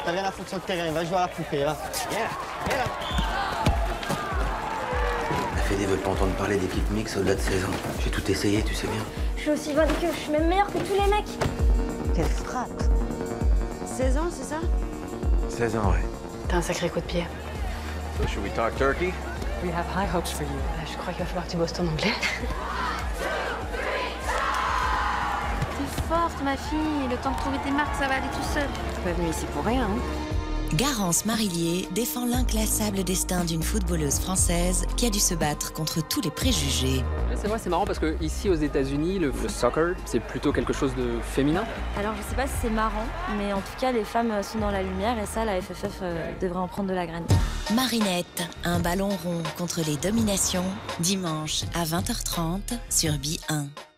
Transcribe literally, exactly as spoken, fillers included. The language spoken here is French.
T'as rien à foutre sur le terrain, va jouer à la poupée, là. Yeah, yeah. La Fédé veut pas entendre parler d'équipe mixte au-delà de seize ans. J'ai tout essayé, tu sais bien. Je suis aussi bonne que je suis même meilleure que tous les mecs. Quelle frappe. seize ans, c'est ça? seize ans, ouais. T'as un sacré coup de pied. So should we talk turkey? We have high hopes for you. Je crois qu'il va falloir que tu bosses ton anglais. T'es forte, ma fille. Le temps de trouver tes marques, ça va aller tout seul. T'es pas venue ici pour rien, hein? Garance Marillier défend l'inclassable destin d'une footballeuse française qui a dû se battre contre tous les préjugés. C'est vrai, c'est marrant parce que ici aux États-Unis, le, le soccer, c'est plutôt quelque chose de féminin. Alors, je sais pas si c'est marrant, mais en tout cas, les femmes sont dans la lumière et ça, la F F F euh, devrait en prendre de la graine. Marinette, un ballon rond contre les dominations, dimanche à vingt heures trente sur B un.